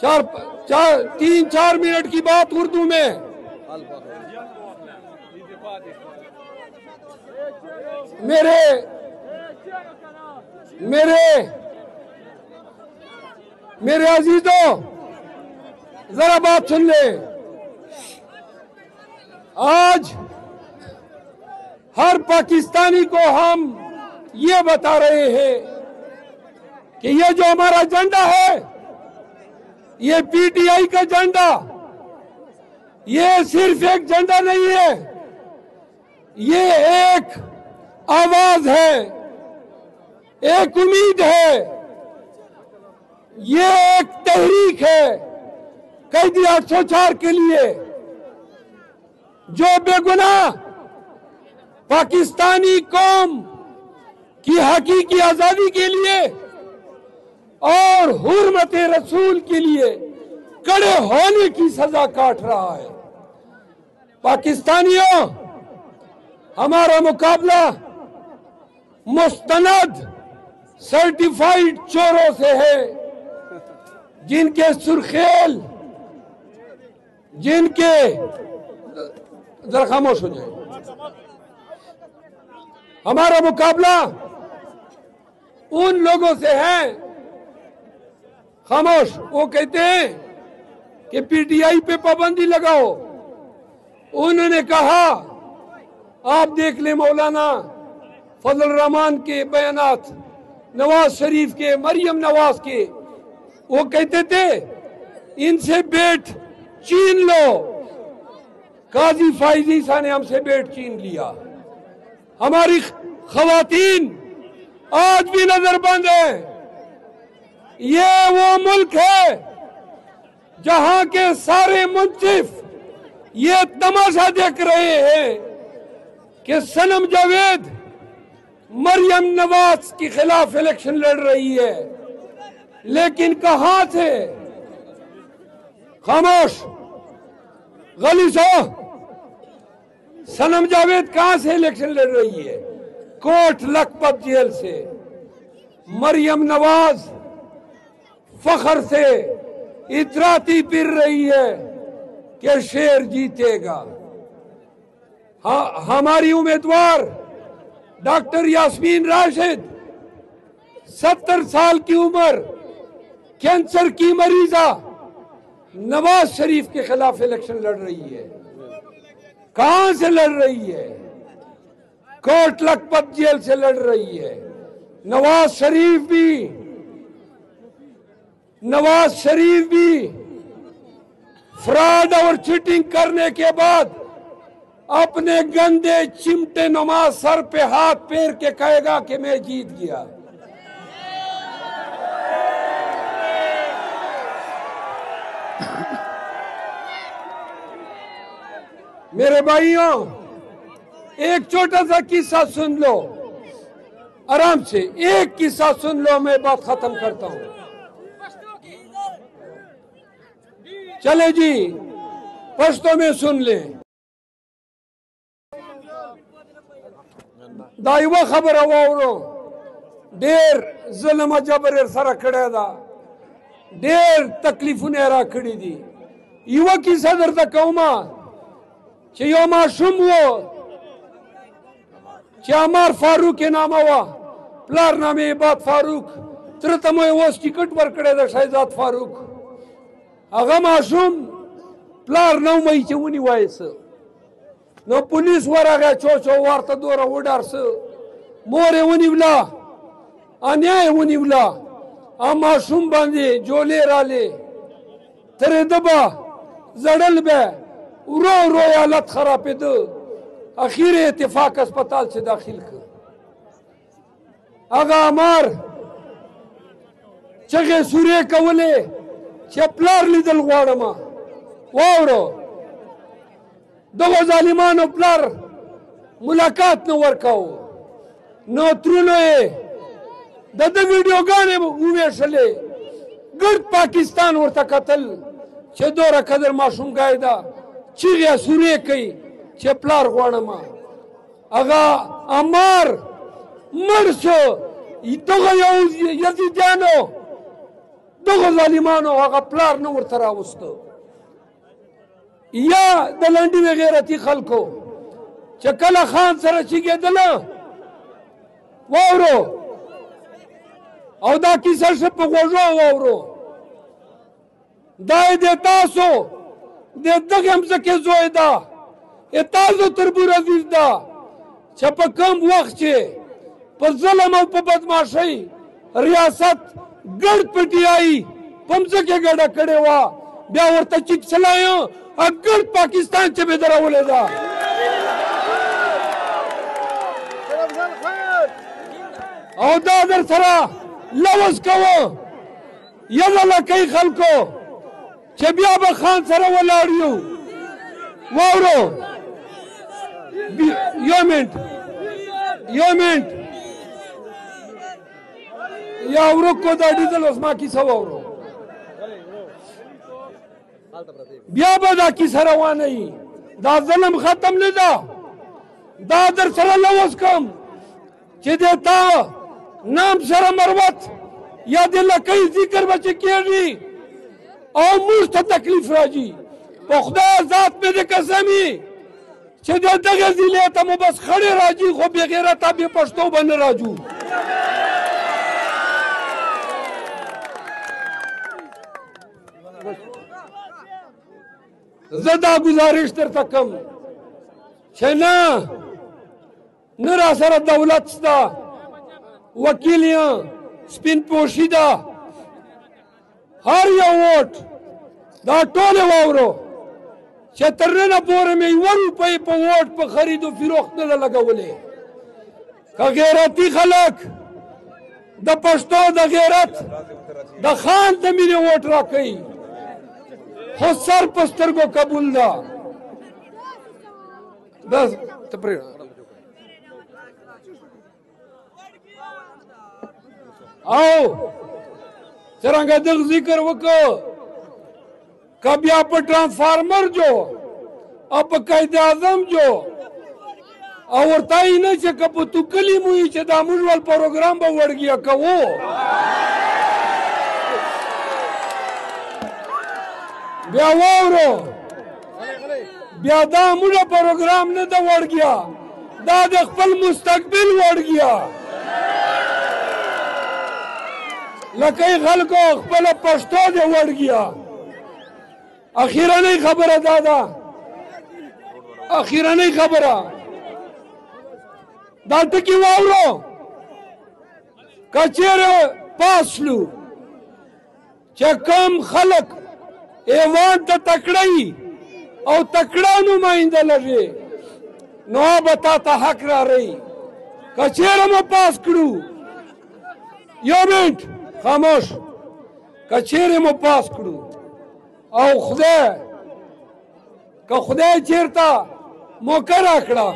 तीन चार मिनट की बात उर्दू में। मेरे मेरे मेरे अजीजों, जरा बात सुन ले। आज हर पाकिस्तानी को हम ये बता रहे हैं कि ये जो हमारा झंडा है, ये पीटीआई का झंडा, ये सिर्फ एक झंडा नहीं है, ये एक आवाज है, एक उम्मीद है, ये एक तहरीक है कैदी 804 के लिए, जो बेगुनाह पाकिस्तानी कौम की हकीकी आजादी के लिए और हुर्मत रसूल के लिए कड़े होने की सजा काट रहा है। पाकिस्तानियों, हमारा मुकाबला मुस्तनद सर्टिफाइड चोरों से है, जिनके सुर्खेल, जिनके, जरा खामोश हो जाए। हमारा मुकाबला उन लोगों से है, खामोश, वो कहते हैं कि पीटीआई पे पाबंदी लगाओ। उन्होंने कहा, आप देख ले मौलाना फजल रहमान के बयानात, नवाज शरीफ के, मरियम नवाज के, वो कहते थे इनसे बेट छीन लो। काजी फाइज ईसा ने हमसे बेट छीन लिया। हमारी खवातीन आज भी नजरबंद है। ये वो मुल्क है जहां के सारे मुंसिफ ये तमाशा देख रहे हैं कि सनम जावेद मरियम नवाज के खिलाफ इलेक्शन लड़ रही है, लेकिन कहां से? खामोश, गलीसो, सनम जावेद कहां से इलेक्शन लड़ रही है? कोट लखपत जेल से। मरियम नवाज फखर से इतराती फिर रही है कि शेर जीतेगा। हमारी उम्मीदवार डॉक्टर यास्मीन राशिद 70 साल की उम्र, कैंसर की मरीजा, नवाज शरीफ के खिलाफ इलेक्शन लड़ रही है। कहां से लड़ रही है? कोट लखपत जेल से लड़ रही है। नवाज शरीफ भी फ्रॉड और चीटिंग करने के बाद अपने गंदे चिमटे नुमा सर पे हाथ फेर के कहेगा कि मैं जीत गया। मेरे भाइयों, एक छोटा सा किस्सा सुन लो, आराम से एक किस्सा सुन लो, मैं बात खत्म करता हूं। चले जी, पश्तो में सुन ले। दाइवा खबर वावरो ढेर जुल्म जबर सर खड़ा था, ढेर तकलीफ नेरा खड़ी थी। युवा की सदर तक कौमा यो मासूम वो चामार फारूक के नाम हुआ, प्लार नामे बात फारूक, त्रितमय वोस टिकट पर कड़े था शहजाद फारूक। अगा मासूम प्लार नौ मई चुनी वायस न पुलिस वारा गया चो वार्ता दोरा उडार से मोरे उनिवला अन्याय उनिवला आ मासूम बांधे जोले राले तेरे दबा जड़ल बे रो रो हालत खराब है। दो आखिर इत्तेफाक अस्पताल से दाखिल कर आगा अमार चगे सूर्य कवले चपलार लिदल वाड़मा वावरो दो जालिमान प्लार मुलाकात न वर्काओ न त्रुनो दद वीडियो गाने उवेशले गर्द पाकिस्तान वर्ता कतल छदोरा कदर मासूम गायदा चिड़िया सूर्य कई चपलार वाड़मा अगा अमार मरसो तो यजी जानो دغه ظالمانو هغه پلار نه ورته راوسته یا د لنډي و غیرتي خلکو چې کله خان سره چیږېدله واورو او دا کیسه ښه په غوږو واورو دا یې د تاسو د دغې مځکې زوی ده تاسو تربور عزیز ده چې په کوم وخت چې په ظلم او په بدماشۍ ریاست ګډ پټیایي په مځکې ګډه کړې وه بیا ورته چیک چلایه ګډ پاکستان چې مې درولې ده او دا در سره لوز کوو یله لکۍ خلکو چې بیا به خان سره ولاړ یو واورو یو منټ یا ورکو دا ډیزل اوس ما کیسه واورو بیا به دا کیسه روانه وي دا ظلم ختم نه ده دا در سره لوز کوم چې د تا نام سره مروت یا د لکۍ ذکر به چې کېږي او موږ ته تکلیف راځي په خدای ذات مې د قسمي چې د دغه ضلع ته مو بس خړې راځي خو بې غیرته بې پښتو به نه راځو زه دا ګزارش درته کوم چې نه را سره دولت شته وکیل یم سپین پوشي ده هر یو ووټ دا ټولې واورو چې تر ننه پورې مې یوه روپۍ په ووټ په خرید و فروخت نه ده لګولې که غیرتي خلک د پښتو د غیرت د خان د مینې ووټ راکوي خو سر په سترګو قبول ده بس ته پرېږده او څرنګه دغه ذکر وکړو که بیا په ټرانسفارمر جو او په قائد اعظم جو او ورته یې نه چې که په توکلي مو وي چې دا موږ ول پروګرام به وړګیا کوو بیا واورو بیا دا موږ پروګرام نه ده وړګیا دا د خپل مستقبل وړګیا لکۍ خلکو خپله پښتو دې وړګیا اخیرنۍ خبره دا ده اخیرنۍ خبره دا ټکي واورو که چیرې پاس شلو چې کوم خلک ایوان ته تکړه او تکړه نماینده لري نو به تا ته حق رارهی که چیرې مو پاس کړو یو منټ خاموش که چیرې مو پاس کړو او خدای چیرته موقع راکړه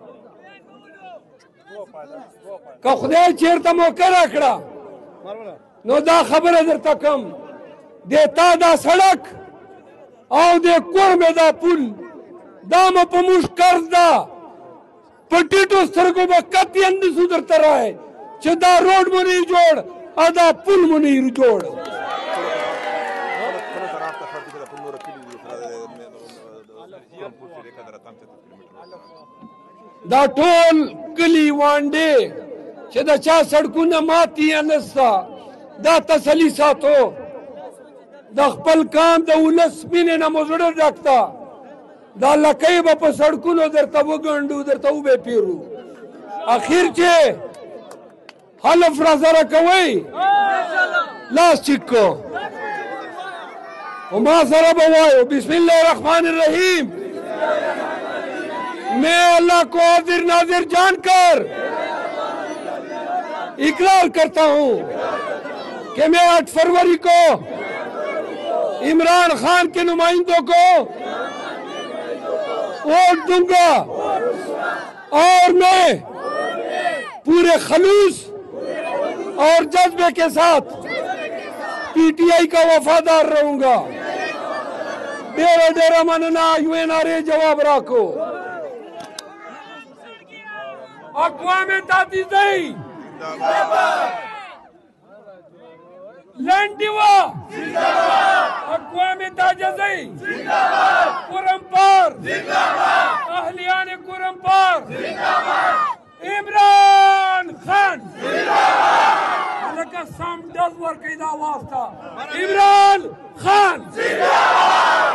که خدای چیرته موقع راکړه نو دا خبره درته کوم د تا دا سړک او د کور مې دا پل دا مو په موږ قرض ده په ټیټو سترګو به قطعاً نسو درته رای چې دا روډ مو نه جوړ او دا پل مو نه جوړ دا ټول کلی وانډې چې د چا سړکونه ماتي یا نسته دا تسلي ساتو د خپل کام د ولس مینې نه مو زړه ډک ده دا لکۍ به په سړکونو درته وګنډو درته وبې پیرو اخر چې حلف را سره کوئ لاس چیک کو وما سره به وایو بسم الله الرحمن الرحیم میں اللہ کو حاضر ناظر جان کر اقرار کرتا ہوں کہ میں 8 فروری کو عمران خان کے نمائندوں کو ووٹ دوں گا اور میں پورے خلوص اور جذبے کے ساتھ پی ٹی آئی کا وفادار رہوں گا ڈیرا ڈیرا مننا یو این آر اے جواب راکو اقوام متحدہ लैंडिवा अक़वाम ताजज़ई कुरमपार अहलियान कुरमपार इमरान खान का sound does work in our Iran Khan